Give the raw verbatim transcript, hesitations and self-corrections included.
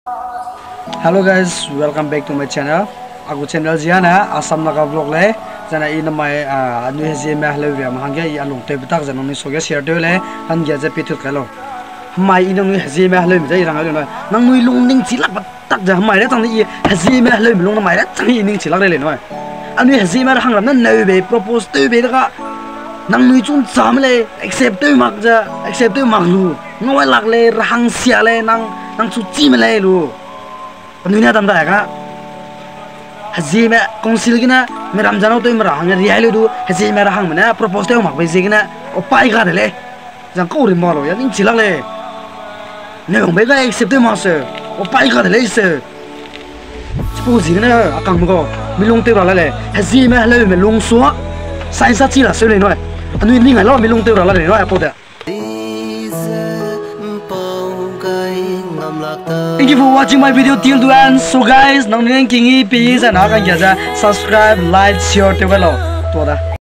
Hello guys, welcome back to my channel. Aku channel Ziana Assam naga vlog le jana ina mai anu hezi me hlo ria mahangge i alung te betak jana ni soge share de le han ge je pitu khalo mai ina nu hezi me hlo mi jai rang le nang nui lung ning chi lak tak ja mai le tang ni hezi me hlo mi lung na mai le tang i ning chi lak le le noi anu hezi me hang ram na neu be propose te be ka nang nui chun cham le accept te mak ja accept te mak lu ngoi lak le rang sia le nang nang chu chi me le lu Penuhnya tam tak ya haji me konsil gina me ramjano to imra hang riai lu haji me rahang mana propose te mak besi gina opai ga le jang ko ri malo ya ning chilak le ne ong be ga accept ma se opai ga le se suppose gina akang mo milung te ra le haji me le me lung so sai sa chi la se le no anu ni ngai lo milung te ra le no apo da. Thank you for watching my video till the end. So guys, nang nang kingi please and akan jaza subscribe, like, share, tewelo. Tuh dah.